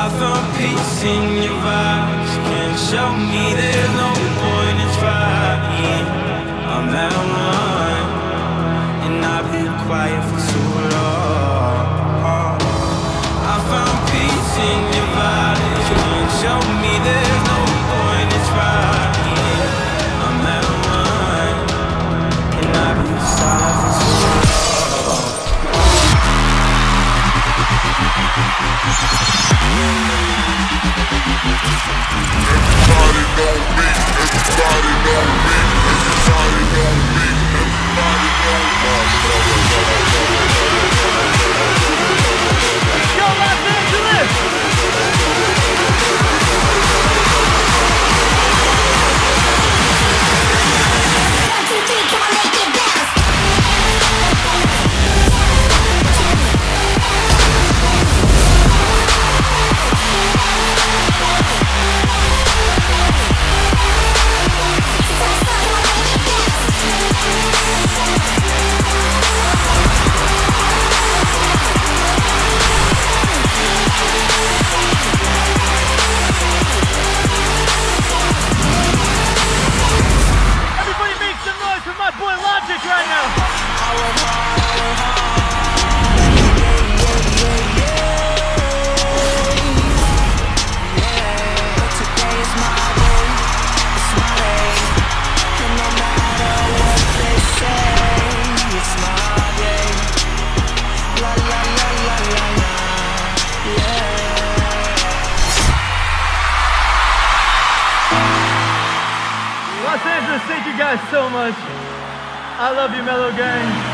found peace in your vibes. Can't show me there's no point in trying. I'm at one, and I've been quiet for too long. I found peace in your vibes. Can't show me there's no point in trying. I'm at one, and I've been silent for too long. Everybody know me, everybody know me, everybody know me, everybody know me. Let's go Los Angeles! Los Angeles, thank you guys so much. I love you, Mellow Gang.